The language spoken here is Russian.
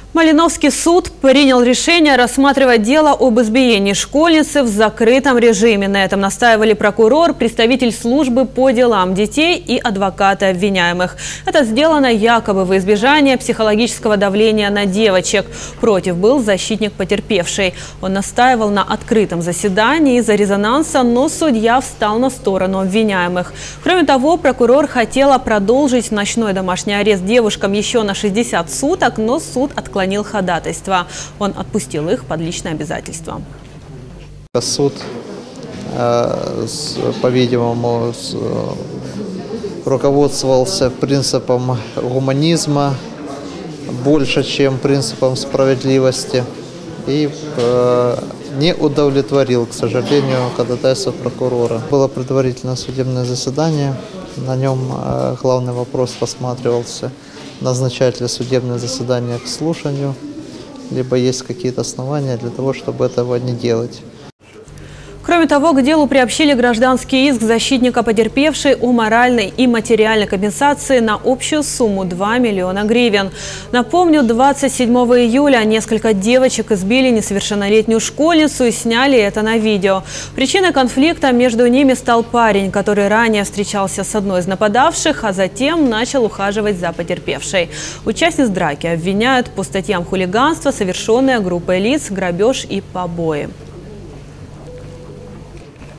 Малиновский суд принял решение рассматривать дело об избиении школьницы в закрытом режиме. На этом настаивали прокурор, представитель службы по делам детей и адвокаты обвиняемых. Это сделано якобы во избежание психологического давления на девочек. Против был защитник потерпевшей. Он настаивал на открытом заседании из-за резонанса, но судья встал на сторону обвиняемых. Кроме того, прокурор хотела продолжить ночной домашний арест девушкам еще на 60 суток, но суд отклонил ходатайство. Он отпустил их под личное обязательство. Суд, по-видимому, руководствовался принципом гуманизма больше, чем принципом справедливости, и не удовлетворил, к сожалению, ходатайство прокурора. Было предварительное судебное заседание, на нем главный вопрос рассматривался: назначать ли судебное заседание к слушанию, либо есть какие-то основания для того, чтобы этого не делать. Кроме того, к делу приобщили гражданский иск защитника потерпевшей о моральной и материальной компенсации на общую сумму 2 миллиона гривен. Напомню, 27 июля несколько девочек избили несовершеннолетнюю школьницу и сняли это на видео. Причиной конфликта между ними стал парень, который ранее встречался с одной из нападавших, а затем начал ухаживать за потерпевшей. Участниц драки обвиняют по статьям хулиганства, совершенные группой лиц, грабеж и побои.